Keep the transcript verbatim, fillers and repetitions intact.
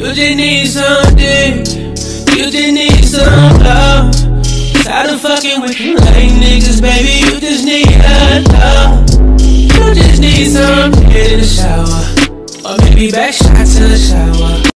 You just need some dick. You just need some love. Tired of fucking with you lame niggas, baby. You just need a love. You just need some dick in the shower, or maybe back shots in the shower.